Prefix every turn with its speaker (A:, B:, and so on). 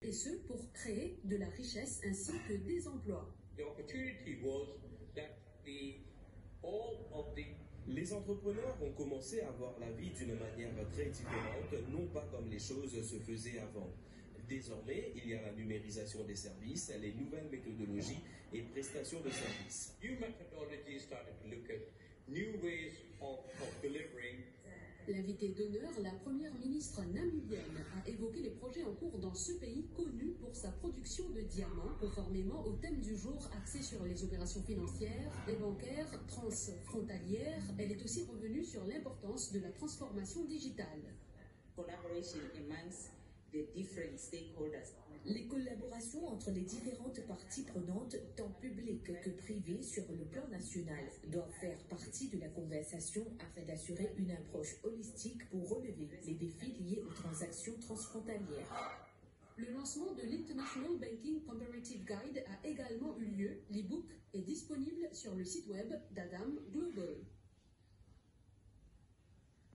A: Et ce, pour créer de la richesse ainsi que des emplois.
B: Les entrepreneurs ont commencé à voir la vie d'une manière très différente, non pas comme les choses se faisaient avant. Désormais, il y a la numérisation des services, les nouvelles méthodologies et prestations de services.
A: L'invité d'honneur, la première ministre namibienne, a évoqué les projets en cours dans ce pays connu pour sa production de diamants, conformément au thème du jour axé sur les opérations financières et bancaires transfrontalières. Elle est aussi revenue sur l'importance de la transformation digitale.
C: Les collaborations entre les différentes parties prenantes, tant publiques que privées sur le plan national, doivent faire partie de la conversation afin d'assurer une approche holistique pour relever les défis liés aux transactions transfrontalières.
A: Le lancement de l'International Banking Comparative Guide a également eu lieu. L'e-book est disponible sur le site web d'Adam Global.